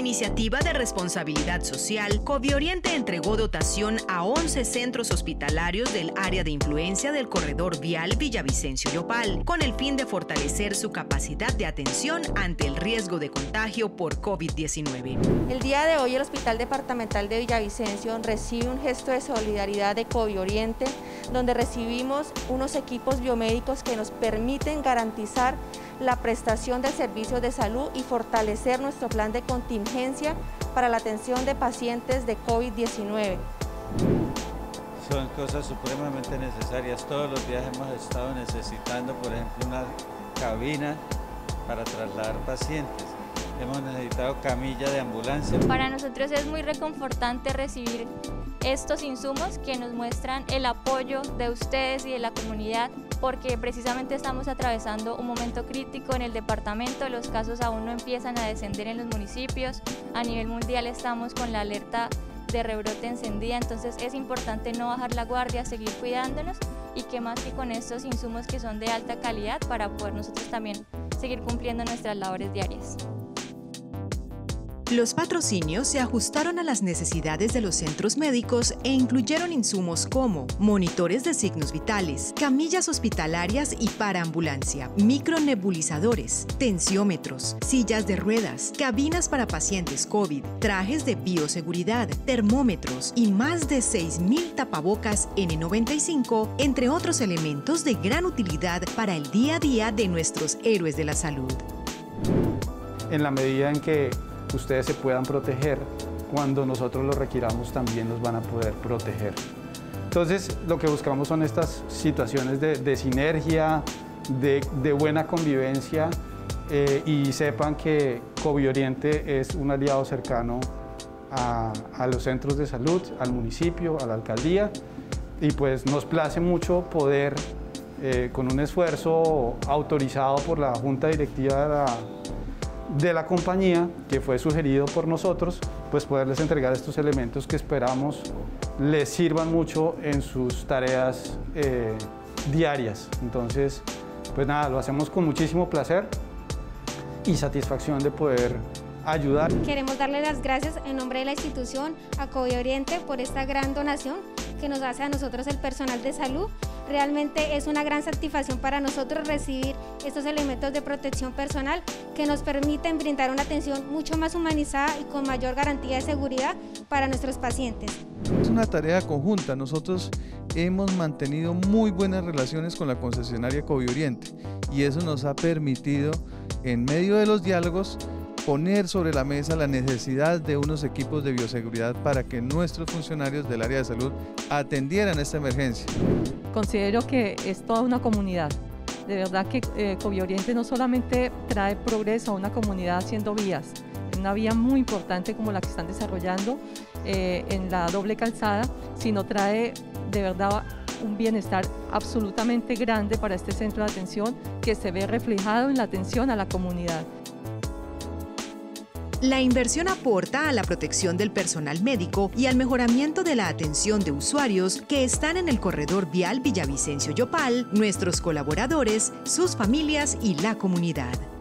iniciativa de responsabilidad social, Covioriente entregó dotación a 11 centros hospitalarios del área de influencia del corredor vial Villavicencio-Yopal, con el fin de fortalecer su capacidad de atención ante el riesgo de contagio por COVID-19. El día de hoy el Hospital Departamental de Villavicencio recibe un gesto de solidaridad de Covioriente, donde recibimos unos equipos biomédicos que nos permiten garantizar la prestación de servicios de salud y fortalecer nuestro plan de contingencia para la atención de pacientes de COVID-19. Son cosas supremamente necesarias. Todos los días hemos estado necesitando, por ejemplo, una cabina para trasladar pacientes. Hemos necesitado camilla de ambulancia. Para nosotros es muy reconfortante recibir estos insumos que nos muestran el apoyo de ustedes y de la comunidad, porque precisamente estamos atravesando un momento crítico en el departamento. Los casos aún no empiezan a descender en los municipios. A nivel mundial estamos con la alerta de rebrote encendida, entonces es importante no bajar la guardia, seguir cuidándonos y que más que con estos insumos que son de alta calidad para poder nosotros también seguir cumpliendo nuestras labores diarias. Los patrocinios se ajustaron a las necesidades de los centros médicos e incluyeron insumos como monitores de signos vitales, camillas hospitalarias y para ambulancia, micronebulizadores, tensiómetros, sillas de ruedas, cabinas para pacientes COVID, trajes de bioseguridad, termómetros y más de 6.000 tapabocas N95, entre otros elementos de gran utilidad para el día a día de nuestros héroes de la salud. En la medida en que ustedes se puedan proteger, cuando nosotros lo requiramos también nos van a poder proteger. Entonces lo que buscamos son estas situaciones de sinergia, de buena convivencia y sepan que Covioriente es un aliado cercano a los centros de salud, al municipio, a la alcaldía, y pues nos place mucho poder, con un esfuerzo autorizado por la Junta Directiva de la compañía, que fue sugerido por nosotros, pues poderles entregar estos elementos que esperamos les sirvan mucho en sus tareas diarias. Entonces, pues nada, lo hacemos con muchísimo placer y satisfacción de poder ayudar. Queremos darle las gracias en nombre de la institución a Covioriente por esta gran donación que nos hace a nosotros el personal de salud. Realmente es una gran satisfacción para nosotros recibir estos elementos de protección personal que nos permiten brindar una atención mucho más humanizada y con mayor garantía de seguridad para nuestros pacientes. Es una tarea conjunta. Nosotros hemos mantenido muy buenas relaciones con la concesionaria Covioriente y eso nos ha permitido, en medio de los diálogos, poner sobre la mesa la necesidad de unos equipos de bioseguridad para que nuestros funcionarios del área de salud atendieran esta emergencia. Considero que es toda una comunidad. De verdad que Covioriente no solamente trae progreso a una comunidad haciendo vías, una vía muy importante como la que están desarrollando en la doble calzada, sino trae de verdad un bienestar absolutamente grande para este centro de atención que se ve reflejado en la atención a la comunidad. La inversión aporta a la protección del personal médico y al mejoramiento de la atención de usuarios que están en el corredor vial Villavicencio-Yopal, nuestros colaboradores, sus familias y la comunidad.